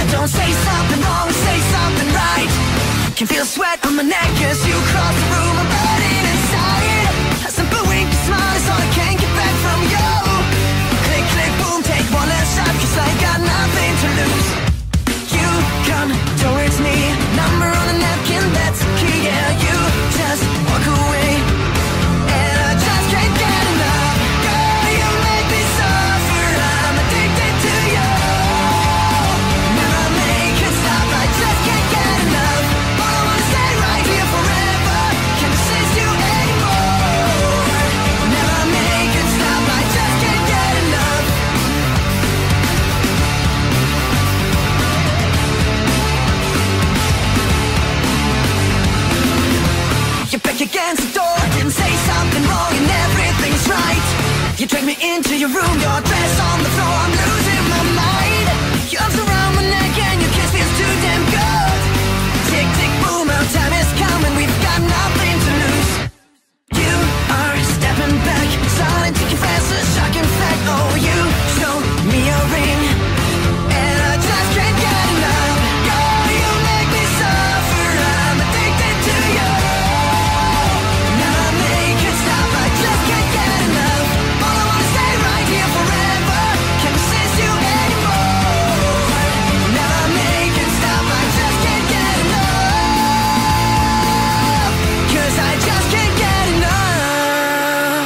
Don't say something wrong, say something right. Can feel sweat on my neck as you cross the room. I'm burning inside. A simple wink, a smile is all I can get back from you. Click, click, boom, take one last shot, 'cause I got nothing to lose. You come towards me, number on a napkin, that's key. Yeah, you just walk away, and I just can't get enough. Girl, you make me suffer, I'm addicted to you. Never make it stop, I just can't get enough. But I wanna stay right here forever, can't resist you anymore. Never make it stop, I just can't get enough. You're back against the door, didn't say something wrong and everything's right. You drag me into your room, your dress on the floor, I'm losing my mind. Your arms around my neck and your kiss feels too damn good. Tick, tick, boom, our time is coming, we've got nothing to lose. You are stepping back, silent, taking fast, a shocking fact. Oh, you show me your ring, and I just can't get enough. Girl, you make me suffer, I'm addicted to you. Never make it stop, I just can't get enough. All I wanna stay right here forever, can't resist you anymore. Never make it stop, I just can't get enough. 'Cause I just can't get enough.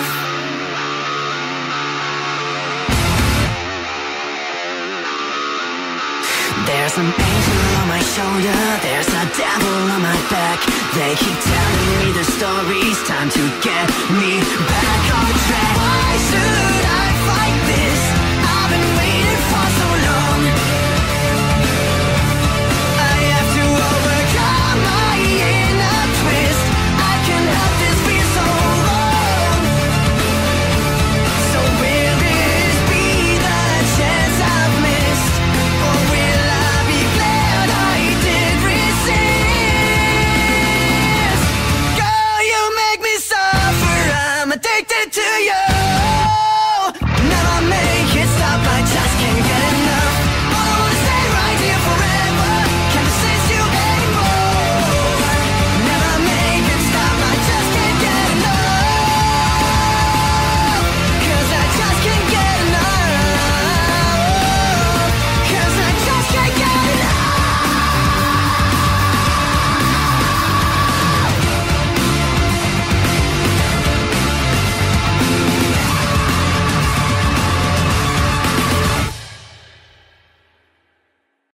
There's an angel on my shoulder, there's a devil on my back. They keep telling me their stories, time to get me back on